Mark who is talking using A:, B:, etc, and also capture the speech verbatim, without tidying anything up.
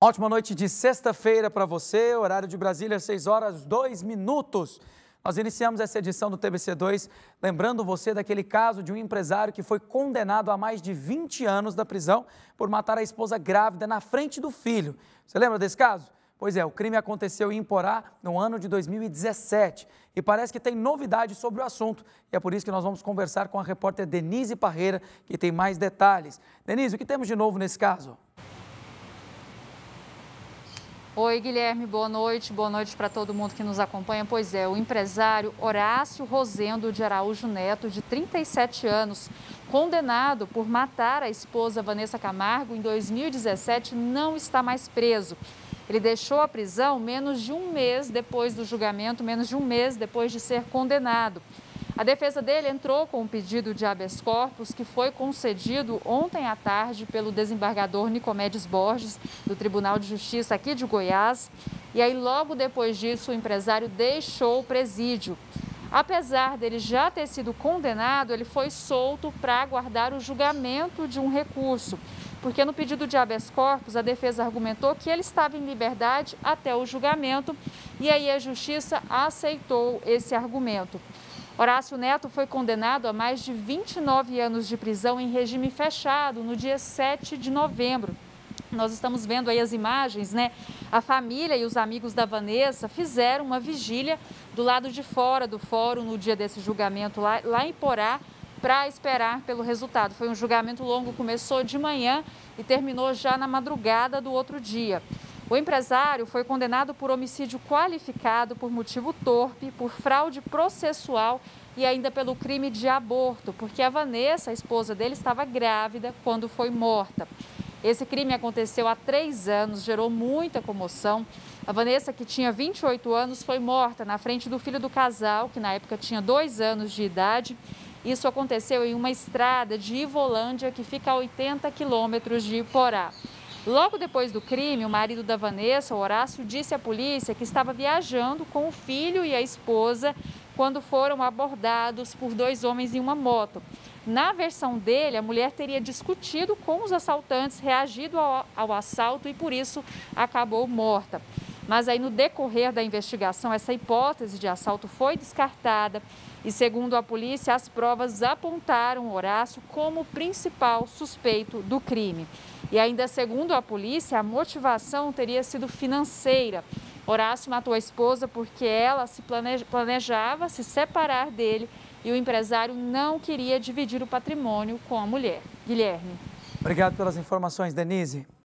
A: Ótima noite de sexta-feira para você, horário de Brasília, seis horas, dois minutos. Nós iniciamos essa edição do T B C dois, lembrando você daquele caso de um empresário que foi condenado a mais de vinte anos da prisão por matar a esposa grávida na frente do filho. Você lembra desse caso? Pois é, o crime aconteceu em Iporá no ano de dois mil e dezessete e parece que tem novidade sobre o assunto. E é por isso que nós vamos conversar com a repórter Denise Parreira, que tem mais detalhes. Denise, o que temos de novo nesse caso?
B: Oi, Guilherme, boa noite. Boa noite para todo mundo que nos acompanha. Pois é, o empresário Horácio Rosendo de Araújo Neto, de trinta e sete anos, condenado por matar a esposa Vanessa Camargo em dois mil e dezessete, não está mais preso. Ele deixou a prisão menos de um mês depois do julgamento, menos de um mês depois de ser condenado. A defesa dele entrou com um pedido de habeas corpus que foi concedido ontem à tarde pelo desembargador Nicomedes Borges, do Tribunal de Justiça aqui de Goiás. E aí, logo depois disso, o empresário deixou o presídio. Apesar dele já ter sido condenado, ele foi solto para aguardar o julgamento de um recurso. Porque no pedido de habeas corpus, a defesa argumentou que ele estava em liberdade até o julgamento e aí a Justiça aceitou esse argumento. Horácio Neto foi condenado a mais de vinte e nove anos de prisão em regime fechado no dia sete de novembro. Nós estamos vendo aí as imagens, né? A família e os amigos da Vanessa fizeram uma vigília do lado de fora do fórum no dia desse julgamento lá, lá em Iporá, para esperar pelo resultado. Foi um julgamento longo, começou de manhã e terminou já na madrugada do outro dia. O empresário foi condenado por homicídio qualificado por motivo torpe, por fraude processual e ainda pelo crime de aborto, porque a Vanessa, a esposa dele, estava grávida quando foi morta. Esse crime aconteceu há três anos, gerou muita comoção. A Vanessa, que tinha vinte e oito anos, foi morta na frente do filho do casal, que na época tinha dois anos de idade. Isso aconteceu em uma estrada de Ivolândia, que fica a oitenta quilômetros de Iporá. Logo depois do crime, o marido da Vanessa, o Horácio, disse à polícia que estava viajando com o filho e a esposa quando foram abordados por dois homens em uma moto. Na versão dele, a mulher teria discutido com os assaltantes, reagido ao, ao assalto e por isso acabou morta. Mas aí no decorrer da investigação, essa hipótese de assalto foi descartada e, segundo a polícia, as provas apontaram Horácio como principal suspeito do crime. E ainda segundo a polícia, a motivação teria sido financeira. Horácio matou a esposa porque ela se planejava se separar dele e o empresário não queria dividir o patrimônio com a mulher. Guilherme.
A: Obrigado pelas informações, Denise.